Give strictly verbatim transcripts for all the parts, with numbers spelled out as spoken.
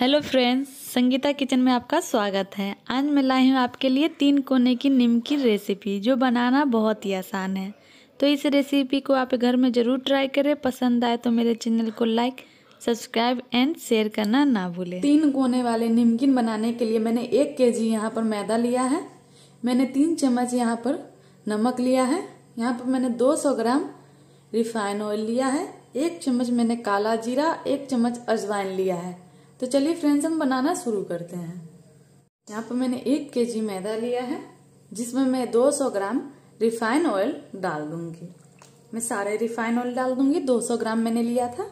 Hello friends, Sangeeta kitchen में आपका स्वागत है। आज मैं लाई हूँ आपके लिए तीन कोने की निम्की रेसिपी जो बनाना बहुत ही आसान है। तो इस रेसिपी को आप घर में ज़रूर ट्राई करें। पसंद आए तो मेरे चैनल को लाइक, सब्सक्राइब एंड शेयर करना ना भूलें। तीन कोने वाले निमकिन बनाने के लिए मैंने एक के जी यहाँ पर मैदा लिया है। मैंने तीन चम्मच यहाँ पर नमक लिया है। यहाँ पर मैंने दो सौ ग्राम रिफाइन ऑयल लिया है। एक चम्मच मैंने काला जीरा, एक चम्मच अजवाइन लिया है। तो चलिए फ्रेंड्स, हम बनाना शुरू करते हैं। यहाँ पर मैंने एक केजी मैदा लिया है जिसमें मैं दो सौ ग्राम रिफाइन ऑयल डाल दूंगी। मैं सारे रिफाइन ऑयल डाल दूंगी। दो सौ ग्राम मैंने लिया था।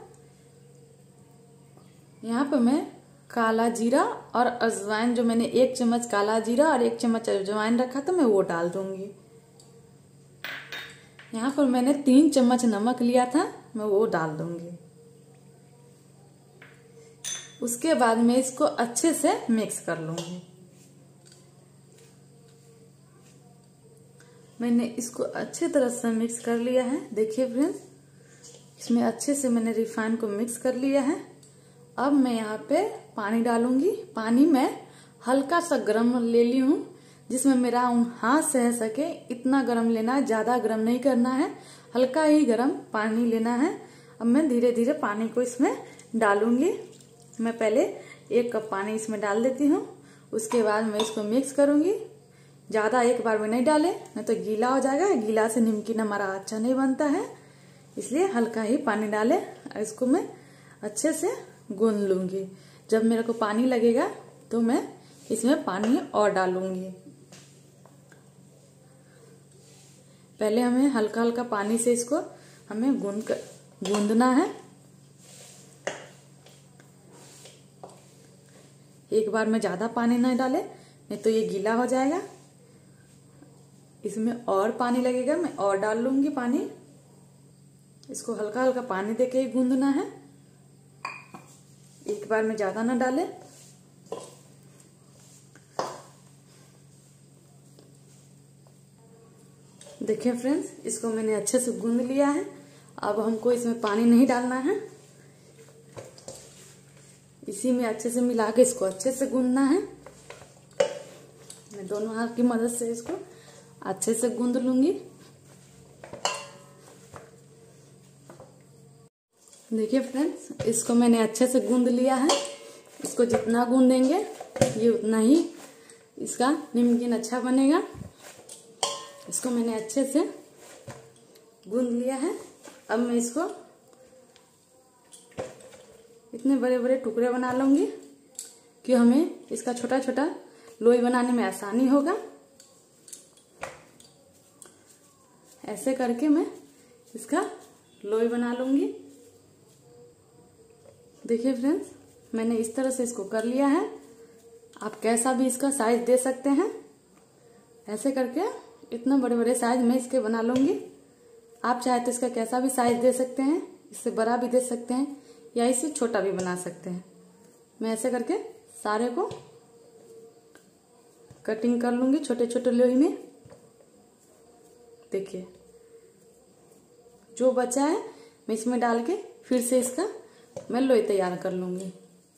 यहाँ पर मैं काला जीरा और अजवाइन, जो मैंने एक चम्मच काला जीरा और एक चम्मच अजवाइन रखा था, मैं वो डाल दूंगी। यहाँ पर मैंने तीन चम्मच नमक लिया था, मैं वो डाल दूंगी। उसके बाद मैं इसको अच्छे से मिक्स कर लूंगी। मैंने इसको अच्छे तरह से मिक्स कर लिया है। देखिए फ्रेंड्स, इसमें अच्छे से मैंने रिफाइन को मिक्स कर लिया है। अब मैं यहाँ पे पानी डालूंगी। पानी मैं हल्का सा गर्म ले ली हूँ, जिसमें मेरा हाथ सह सके इतना गर्म लेना है। ज्यादा गर्म नहीं करना है, हल्का ही गर्म पानी लेना है। अब मैं धीरे धीरे पानी को इसमें डालूंगी। मैं पहले एक कप पानी इसमें डाल देती हूँ। उसके बाद मैं इसको मिक्स करूंगी। ज्यादा एक बार में नहीं डाले, नहीं तो गीला हो जाएगा। गीला से निमकिन हमारा अच्छा नहीं बनता है, इसलिए हल्का ही पानी डाले। इसको मैं अच्छे से गूंद लूंगी। जब मेरे को पानी लगेगा तो मैं इसमें पानी और डालूंगी। पहले हमें हल्का हल्का पानी से इसको हमें गूंद कर गूंदना है। एक बार में ज्यादा पानी नहीं डाले, नहीं तो ये गीला हो जाएगा। इसमें और पानी लगेगा, मैं और डाल लूंगी पानी। इसको हल्का हल्का पानी देके ही गूंदना है, एक बार में ज्यादा ना डाले। देखिए फ्रेंड्स, इसको मैंने अच्छे से गूंद लिया है। अब हमको इसमें पानी नहीं डालना है, इसी में अच्छे से मिला के इसको अच्छे से गूंदना है। मैं दोनों हाथ की मदद से इसको अच्छे से गूंद लूंगी। देखिए फ्रेंड्स, इसको मैंने अच्छे से गूंद लिया है। इसको जितना गूंदेंगे ये उतना ही इसका निमकिन अच्छा बनेगा। इसको मैंने अच्छे से गूंद लिया है। अब मैं इसको इतने बड़े बड़े टुकड़े बना लूंगी कि हमें इसका छोटा छोटा लोई बनाने में आसानी होगा। ऐसे करके मैं इसका लोई बना लूंगी। देखिए फ्रेंड्स, मैंने इस तरह से इसको कर लिया है। आप कैसा भी इसका साइज दे सकते हैं। ऐसे करके इतना बड़े बड़े साइज मैं इसके बना लूंगी। आप चाहे तो इसका कैसा भी साइज दे सकते हैं, इससे बड़ा भी दे सकते हैं या इसे छोटा भी बना सकते हैं। मैं ऐसे करके सारे को कटिंग कर लूंगी छोटे छोटे लोई में। देखिए, जो बचा है मैं इसमें डाल के फिर से इसका मैं लोई तैयार कर लूंगी।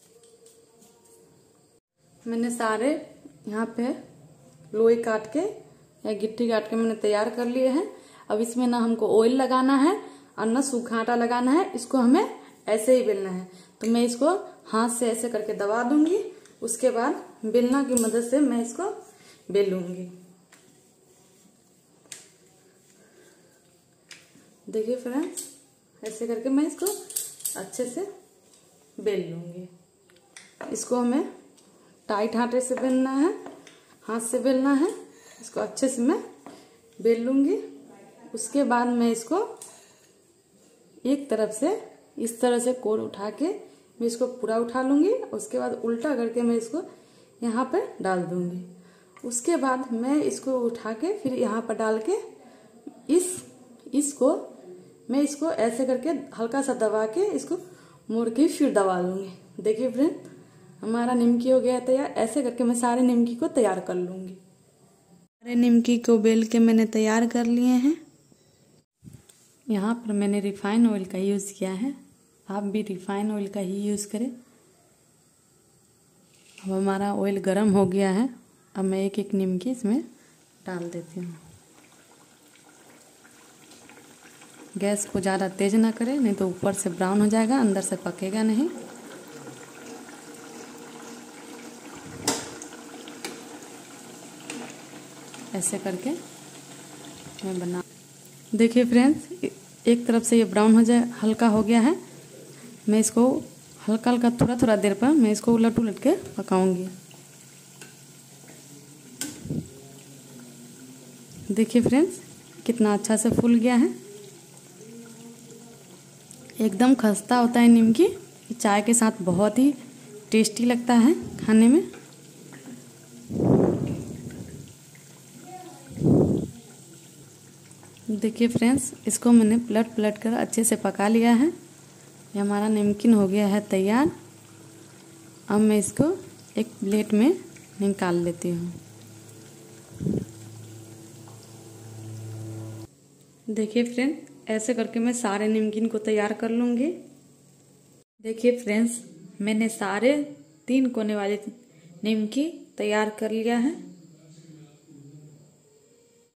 मैंने सारे यहाँ पे लोई काट के या गिट्टी काट के मैंने तैयार कर लिए हैं। अब इसमें ना हमको ऑयल लगाना है और ना सूखा आटा लगाना है। इसको हमें ऐसे ही बेलना है। तो मैं इसको हाथ से ऐसे करके दबा दूंगी। उसके बाद बेलना की मदद से मैं इसको बेलूंगी। देखिए फ्रेंड्स, ऐसे करके मैं इसको अच्छे से बेल लूंगी। इसको हमें टाइट आटे से बेलना है, हाथ से बेलना है। इसको अच्छे से मैं बेल लूंगी। उसके बाद मैं इसको एक तरफ से इस तरह से कोर उठा के मैं इसको पूरा उठा लूंगी। उसके बाद उल्टा करके मैं इसको यहाँ पे डाल दूंगी। उसके बाद मैं इसको उठा के फिर यहाँ पर डाल के इस इसको मैं इसको ऐसे करके हल्का सा दबा के इसको मोड़ के फिर दबा दूंगी। देखिए फ्रेंड, हमारा निमकी हो गया तैयार। ऐसे करके मैं सारे निमकी को तैयार कर लूंगी। सारे निमकी को बेल के मैंने तैयार कर लिए हैं। यहाँ पर मैंने रिफाइन ऑयल का यूज़ किया है। आप भी रिफाइन ऑयल का ही यूज़ करें। अब हमारा ऑयल गरम हो गया है। अब मैं एक एक निमकी इसमें डाल देती हूँ। गैस को ज़्यादा तेज़ ना करें, नहीं तो ऊपर से ब्राउन हो जाएगा, अंदर से पकेगा नहीं। ऐसे करके मैं बना। देखिए फ्रेंड्स, एक तरफ से ये ब्राउन हो जाए, हल्का हो गया है। मैं इसको हल्का हल्का थोड़ा थोड़ा देर पर मैं इसको उलट उलट के पकाऊंगी। देखिए फ्रेंड्स, कितना अच्छा से फूल गया है। एकदम खस्ता होता है निमकी, चाय के साथ बहुत ही टेस्टी लगता है खाने में। देखिए फ्रेंड्स, इसको मैंने पलट पलट कर अच्छे से पका लिया है। ये हमारा नमकीन हो गया है तैयार। अब मैं इसको एक प्लेट में निकाल लेती हूँ। देखिए फ्रेंड्स, ऐसे करके मैं सारे नमकीन को तैयार कर लूँगी। देखिए फ्रेंड्स, मैंने सारे तीन कोने वाले निमकी तैयार कर लिया है।